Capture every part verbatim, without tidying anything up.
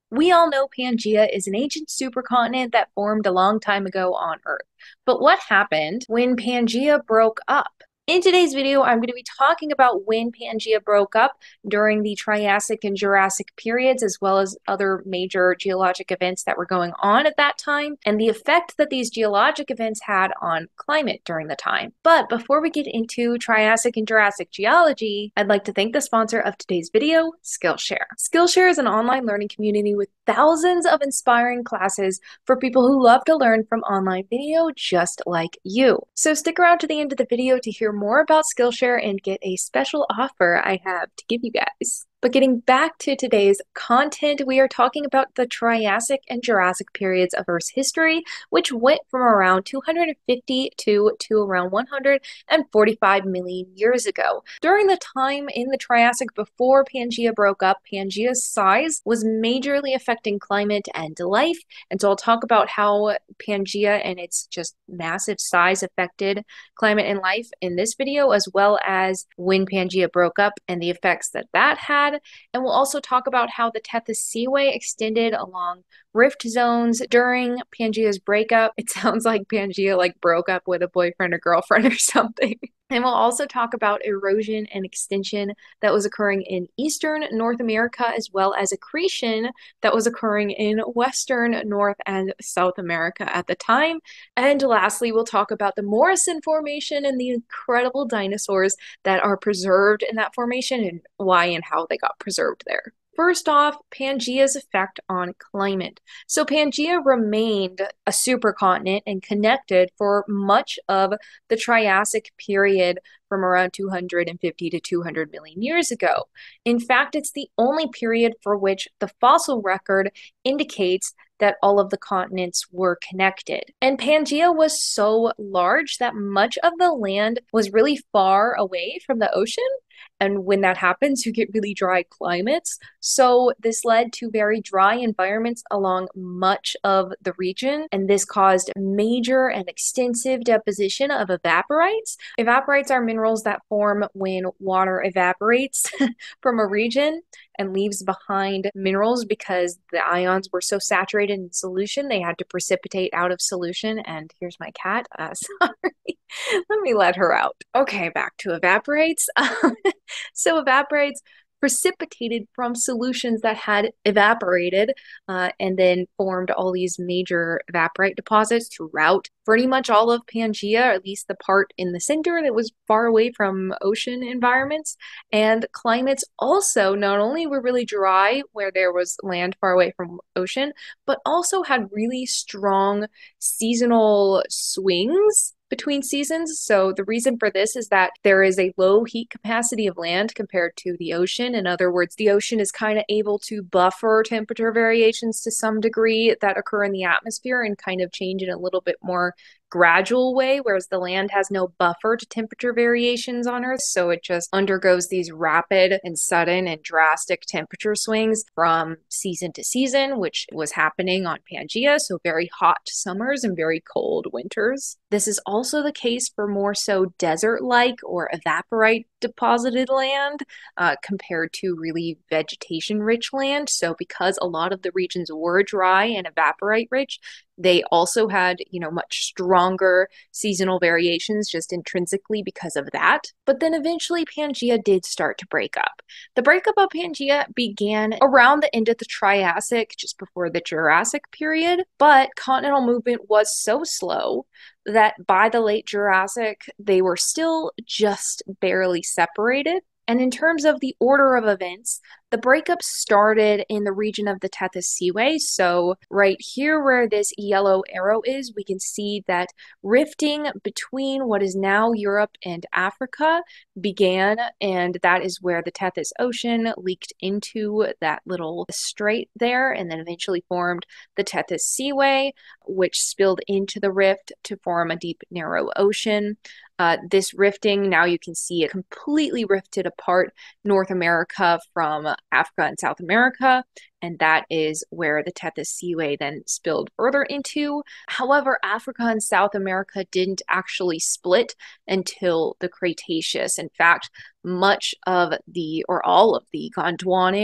We all know Pangea is an ancient supercontinent that formed a long time ago on Earth. But what happened when Pangea broke up? In today's video, I'm going to be talking about when Pangea broke up during the Triassic and Jurassic periods, as well as other major geologic events that were going on at that time, and the effect that these geologic events had on climate during the time. But before we get into Triassic and Jurassic geology, I'd like to thank the sponsor of today's video, Skillshare. Skillshare is an online learning community with thousands of inspiring classes for people who love to learn from online video just like you. So stick around to the end of the video to hear more about Skillshare and get a special offer I have to give you guys. But getting back to today's content, we are talking about the Triassic and Jurassic periods of Earth's history, which went from around two hundred fifty to, to around one hundred forty-five million years ago. During the time in the Triassic before Pangea broke up, Pangea's size was majorly affecting climate and life. And so I'll talk about how Pangea and its just massive size affected climate and life in this video, as well as when Pangea broke up and the effects that that had. And we'll also talk about how the Tethys Seaway extended along rift zones during Pangea's breakup. It sounds like Pangea like broke up with a boyfriend or girlfriend or something. And we'll also talk about erosion and extinction that was occurring in eastern North America, as well as accretion that was occurring in western North and South America at the time. And lastly, we'll talk about the Morrison Formation and the incredible dinosaurs that are preserved in that formation and why and how they got preserved there. First off, Pangea's effect on climate. So Pangea remained a supercontinent and connected for much of the Triassic period from around two hundred fifty to two hundred million years ago. In fact, it's the only period for which the fossil record indicates that all of the continents were connected. And Pangea was so large that much of the land was really far away from the ocean. And when that happens, you get really dry climates. So this led to very dry environments along much of the region. And this caused major and extensive deposition of evaporites. Evaporites are minerals that form when water evaporates from a region and leaves behind minerals because the ions were so saturated in solution, they had to precipitate out of solution. And here's my cat. Uh, sorry. Let me let her out. Okay, back to evaporites. So evaporites precipitated from solutions that had evaporated uh, and then formed all these major evaporite deposits throughout pretty much all of Pangea, or at least the part in the center that was far away from ocean environments. And climates also not only were really dry where there was land far away from ocean, but also had really strong seasonal swings between seasons. So the reason for this is that there is a low heat capacity of land compared to the ocean. In other words, the ocean is kind of able to buffer temperature variations to some degree that occur in the atmosphere and kind of change in a little bit more gradual way, whereas the land has no buffer to temperature variations on Earth. So it just undergoes these rapid and sudden and drastic temperature swings from season to season, which was happening on Pangea. So very hot summers and very cold winters. This is also the case for more so desert-like or evaporite deposited land uh, compared to really vegetation-rich land. So because a lot of the regions were dry and evaporite-rich, they also had, you know, much stronger seasonal variations just intrinsically because of that. But then eventually Pangea did start to break up. The breakup of Pangea began around the end of the Triassic, just before the Jurassic period, but continental movement was so slow that by the late Jurassic, they were still just barely separated. And in terms of the order of events, the breakup started in the region of the Tethys Seaway. So right here where this yellow arrow is, we can see that rifting between what is now Europe and Africa began, and that is where the Tethys Ocean leaked into that little strait there, and then eventually formed the Tethys Seaway, which spilled into the rift to form a deep, narrow ocean. Uh, this rifting, now you can see it completely rifted apart North America from Africa and South America, and that is where the Tethys Seaway then spilled further into. However, Africa and South America didn't actually split until the Cretaceous. In fact, much of the, or all of the Gondwanan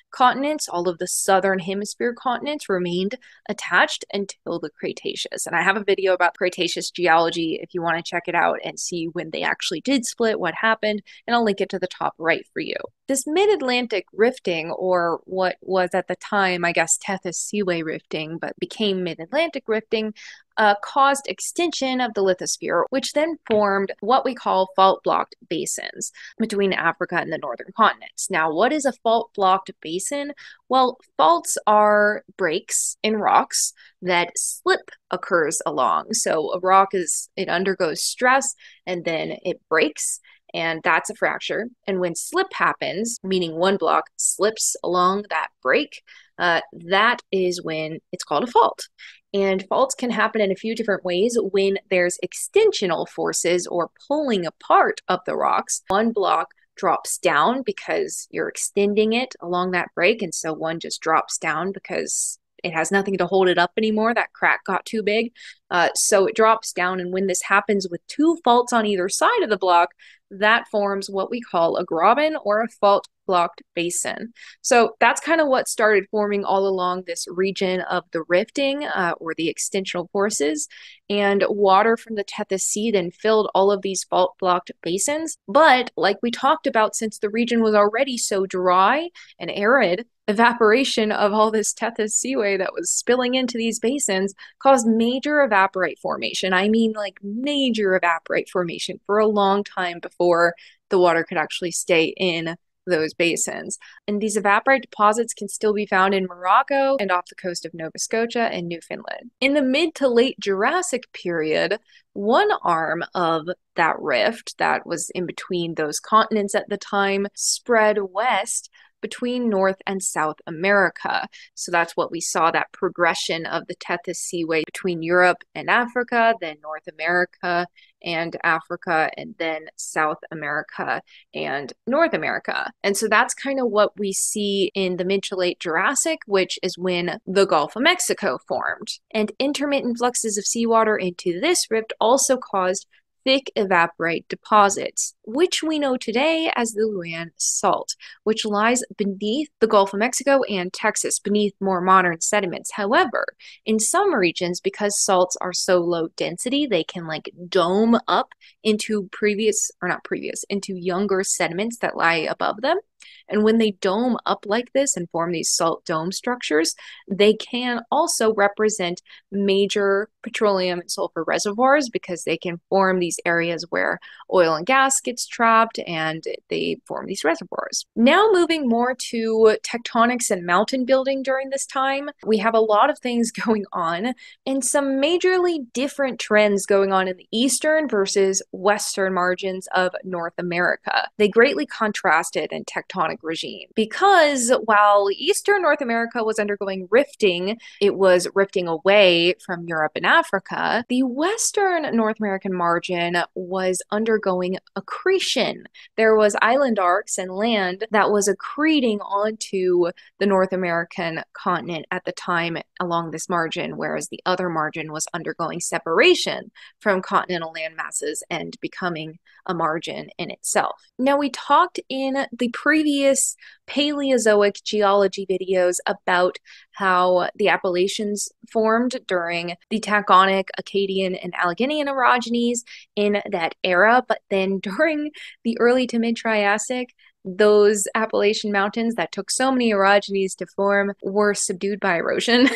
continents, all of the southern hemisphere continents, remained attached until the Cretaceous. And I have a video about Cretaceous geology if you want to check it out and see when they actually did split, what happened, and I'll link it to the top right for you. This mid-Atlantic rifting, or what was at the time, I guess, Tethys Seaway rifting, but became mid-Atlantic rifting, Uh, caused extinction of the lithosphere, which then formed what we call fault-blocked basins between Africa and the northern continents. Now, what is a fault-blocked basin? Well, faults are breaks in rocks that slip occurs along. So a rock is, it undergoes stress and then it breaks, and that's a fracture. And when slip happens, meaning one block slips along that break, uh, that is when it's called a fault. And faults can happen in a few different ways when there's extensional forces or pulling apart of the rocks. One block drops down because you're extending it along that break, and so one just drops down because it has nothing to hold it up anymore. That crack got too big. Uh, so it drops down, and when this happens with two faults on either side of the block, that forms what we call a graben or a fault-blocked basin. So that's kind of what started forming all along this region of the rifting uh, or the extensional forces. And water from the Tethys Sea then filled all of these fault-blocked basins. But like we talked about, since the region was already so dry and arid, evaporation of all this Tethys seaway that was spilling into these basins caused major evaporite formation. I mean, like major evaporite formation for a long time before the water could actually stay in those basins. And these evaporite deposits can still be found in Morocco and off the coast of Nova Scotia and Newfoundland. In the mid to late Jurassic period, one arm of that rift that was in between those continents at the time spread west between North and South America. So that's what we saw, that progression of the Tethys Seaway between Europe and Africa, then North America and Africa, and then South America and North America. And so that's kind of what we see in the mid to late Jurassic, which is when the Gulf of Mexico formed. And intermittent fluxes of seawater into this rift also caused thick evaporite deposits, which we know today as the Luan Salt, which lies beneath the Gulf of Mexico and Texas, beneath more modern sediments. However, in some regions, because salts are so low density, they can like dome up into previous, or not previous, into younger sediments that lie above them. And when they dome up like this and form these salt dome structures, they can also represent major petroleum and sulfur reservoirs, because they can form these areas where oil and gas gets trapped and they form these reservoirs. Now moving more to tectonics and mountain building during this time, we have a lot of things going on and some majorly different trends going on in the eastern versus western margins of North America. They greatly contrasted in tectonic regime, because while eastern North America was undergoing rifting, it was rifting away from Europe and Africa, the western North American margin was undergoing accretion. There was island arcs and land that was accreting onto the North American continent at the time along this margin, whereas the other margin was undergoing separation from continental land masses and becoming a margin in itself. Now, we talked in the previous Paleozoic geology videos about how the Appalachians formed during the Taconic, Akkadian, and Alleghenian orogenies in that era, but then during the early to mid-Triassic, those Appalachian mountains that took so many orogenies to form were subdued by erosion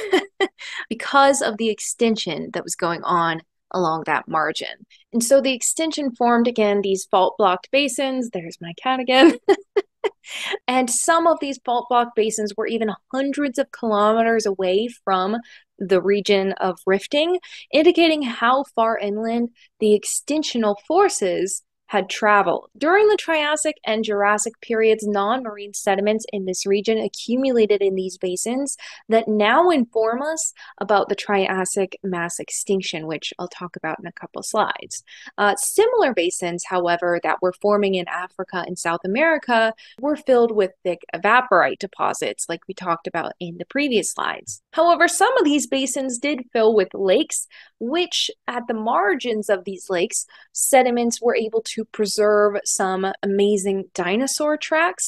because of the extension that was going on along that margin. And so the extension formed, again, these fault-blocked basins. There's my cat again. And some of these fault-blocked basins were even hundreds of kilometers away from the region of rifting, indicating how far inland the extensional forces had traveled. During the Triassic and Jurassic periods, non-marine sediments in this region accumulated in these basins that now inform us about the Triassic mass extinction, which I'll talk about in a couple slides. Uh, similar basins, however, that were forming in Africa and South America were filled with thick evaporite deposits, like we talked about in the previous slides. However, some of these basins did fill with lakes, which at the margins of these lakes, sediments were able to preserve some amazing dinosaur tracks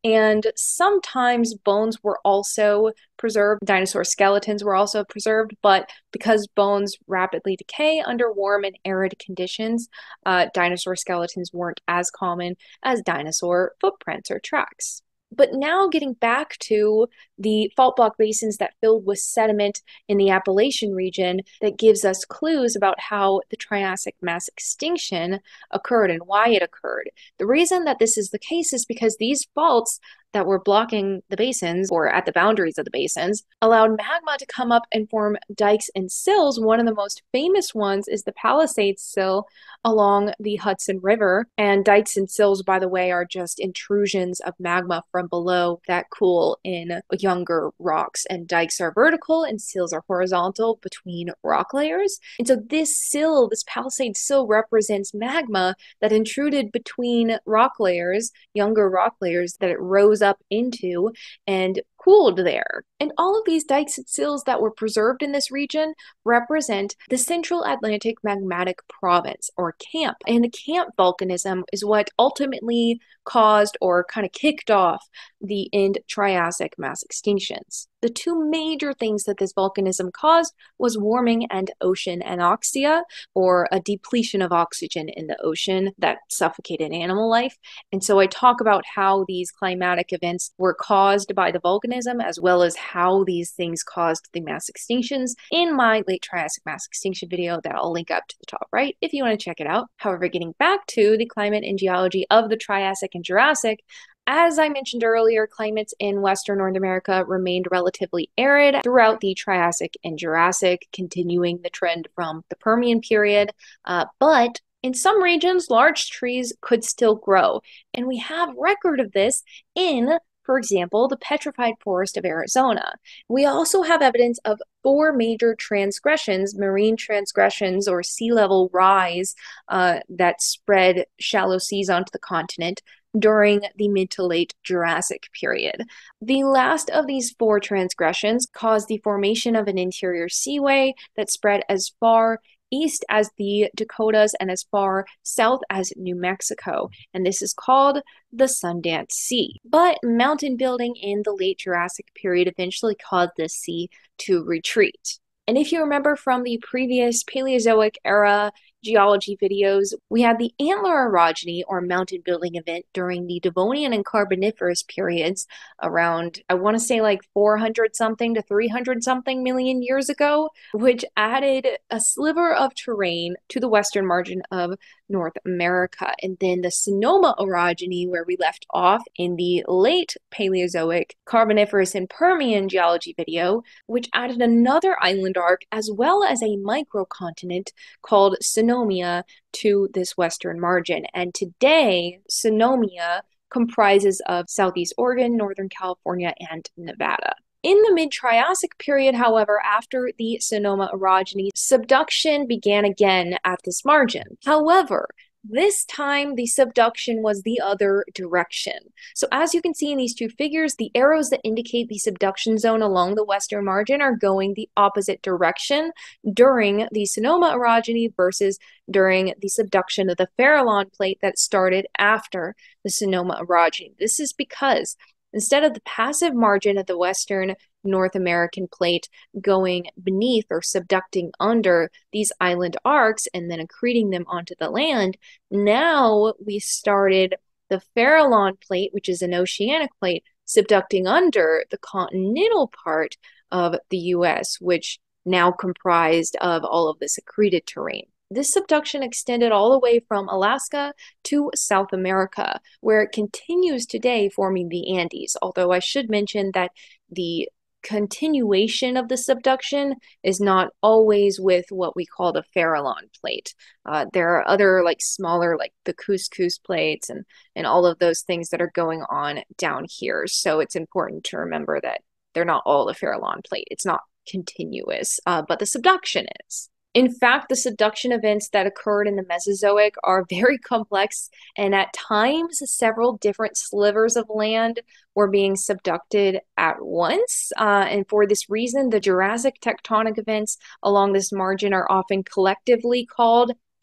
and sometimes bones were also preserved. Dinosaur skeletons were also preserved, but because bones rapidly decay under warm and arid conditions, uh, dinosaur skeletons weren't as common as dinosaur footprints or tracks. But now getting back to the fault block basins that filled with sediment in the Appalachian region that gives us clues about how the Triassic mass extinction occurred and why it occurred. The reason that this is the case is because these faults that were blocking the basins or at the boundaries of the basins allowed magma to come up and form dikes and sills. One of the most famous ones is the Palisades sill along the Hudson River. And dikes and sills, by the way, are just intrusions of magma from below that cool in younger rocks. And dikes are vertical and sills are horizontal between rock layers. And so this sill, this Palisades sill, represents magma that intruded between rock layers, younger rock layers that it rose up into and cooled there. And all of these dikes and sills that were preserved in this region represent the Central Atlantic Magmatic Province, or CAMP. And the CAMP volcanism is what ultimately caused or kind of kicked off the end Triassic mass extinctions. The two major things that this volcanism caused was warming and ocean anoxia, or a depletion of oxygen in the ocean that suffocated animal life. And so I talk about how these climatic events were caused by the volcanism, as well as how these things caused the mass extinctions in my Late Triassic Mass Extinction video that I'll link up to the top right if you want to check it out. However, getting back to the climate and geology of the Triassic and Jurassic, as I mentioned earlier, climates in Western North America remained relatively arid throughout the Triassic and Jurassic, continuing the trend from the Permian period. Uh, but in some regions, large trees could still grow. And we have record of this in, for example, the petrified forest of Arizona. We also have evidence of four major transgressions, marine transgressions or sea level rise uh, that spread shallow seas onto the continent during the mid to late Jurassic period. The last of these four transgressions caused the formation of an interior seaway that spread as far east as the Dakotas and as far south as New Mexico, and this is called the Sundance Sea. But mountain building in the late Jurassic period eventually caused this sea to retreat. And if you remember from the previous Paleozoic era geology videos, we had the Antler orogeny, or mountain building event, during the Devonian and Carboniferous periods around, I want to say like four hundred something to three hundred something million years ago, which added a sliver of terrane to the western margin of North America. And then the Sonoma orogeny, where we left off in the late Paleozoic, Carboniferous, and Permian geology video, which added another island arc as well as a microcontinent called Sonoma to this western margin. And today, Sonoma comprises of Southeast Oregon, Northern California, and Nevada. In the mid-Triassic period, however, after the Sonoma orogeny, subduction began again at this margin. However, this time, the subduction was the other direction. So as you can see in these two figures, the arrows that indicate the subduction zone along the western margin are going the opposite direction during the Sonoma orogeny versus during the subduction of the Farallon plate that started after the Sonoma orogeny. This is because instead of the passive margin of the western North American plate going beneath or subducting under these island arcs and then accreting them onto the land, now we started the Farallon plate, which is an oceanic plate, subducting under the continental part of the U S, which now comprised of all of this accreted terrane. This subduction extended all the way from Alaska to South America, where it continues today, forming the Andes. Although I should mention that the continuation of the subduction is not always with what we call the Farallon plate. Uh, there are other like smaller, like the couscous plates and, and all of those things that are going on down here. So it's important to remember that they're not all the Farallon plate. It's not continuous, uh, but the subduction is. In fact, the subduction events that occurred in the Mesozoic are very complex, and at times several different slivers of land were being subducted at once. Uh, and for this reason, the Jurassic tectonic events along this margin are often collectively called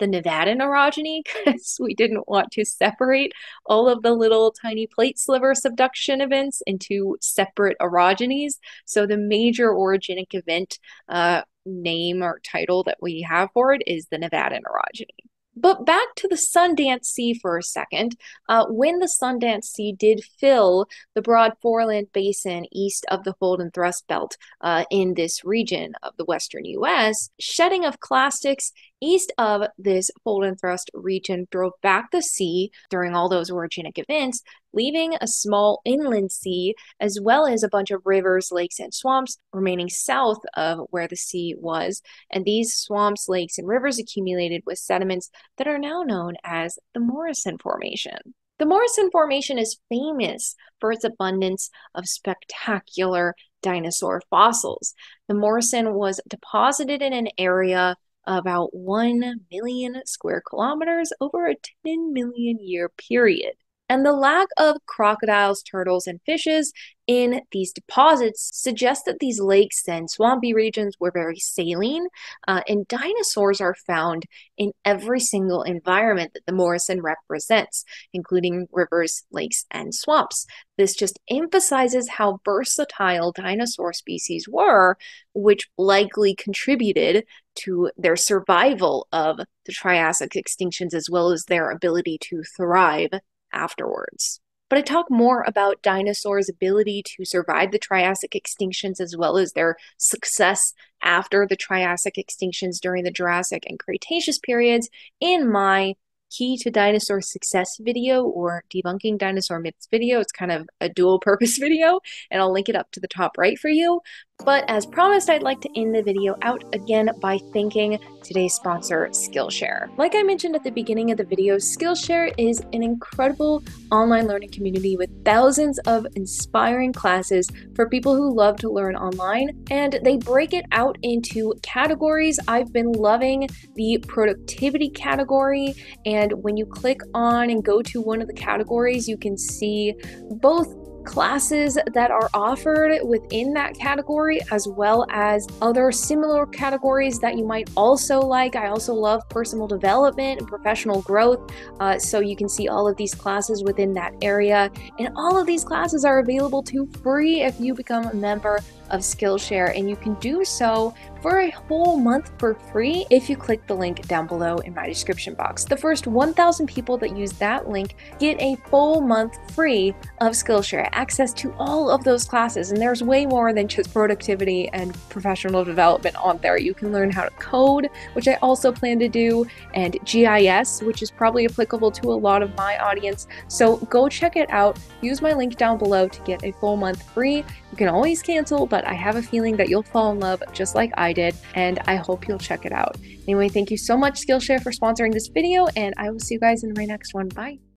the Nevadan orogeny because we didn't want to separate all of the little tiny plate sliver subduction events into separate orogenies. So the major orogenic event uh, name or title that we have for it is the Nevadan orogeny. But back to the Sundance Sea for a second. Uh, when the Sundance Sea did fill the broad foreland basin east of the fold and thrust belt uh, in this region of the western U S, shedding of clastics east of this fold and thrust region drove back the sea during all those orogenic events, leaving a small inland sea as well as a bunch of rivers, lakes, and swamps remaining south of where the sea was. And these swamps, lakes, and rivers accumulated with sediments that are now known as the Morrison Formation. The Morrison Formation is famous for its abundance of spectacular dinosaur fossils. The Morrison was deposited in an area about one million square kilometers over a ten million year period. And the lack of crocodiles, turtles, and fishes in these deposits suggests that these lakes and swampy regions were very saline, uh, and dinosaurs are found in every single environment that the Morrison represents, including rivers, lakes, and swamps. This just emphasizes how versatile dinosaur species were, which likely contributed to their survival of the Triassic extinctions as well as their ability to thrive afterwards. But I talk more about dinosaurs' ability to survive the Triassic extinctions as well as their success after the Triassic extinctions during the Jurassic and Cretaceous periods in my Key to Dinosaur Success video or Debunking Dinosaur Myths video. It's kind of a dual purpose video, and I'll link it up to the top right for you. But as promised, I'd like to end the video out again by thanking today's sponsor, Skillshare. Like I mentioned at the beginning of the video, Skillshare is an incredible online learning community with thousands of inspiring classes for people who love to learn online, and they break it out into categories. I've been loving the productivity category, and when you click on and go to one of the categories, you can see both classes that are offered within that category as well as other similar categories that you might also like. I also love personal development and professional growth, uh, so you can see all of these classes within that area, and all of these classes are available to free if you become a member of Skillshare, and you can do so for a whole month for free if you click the link down below in my description box. The first one thousand people that use that link get a full month free of Skillshare, access to all of those classes, and there's way more than just productivity and professional development on there. You can learn how to code, which I also plan to do, and G I S, which is probably applicable to a lot of my audience. So go check it out. Use my link down below to get a full month free. You can always cancel, but I have a feeling that you'll fall in love just like I did, and I hope you'll check it out. Anyway, thank you so much, Skillshare, for sponsoring this video, and I will see you guys in my next one. Bye.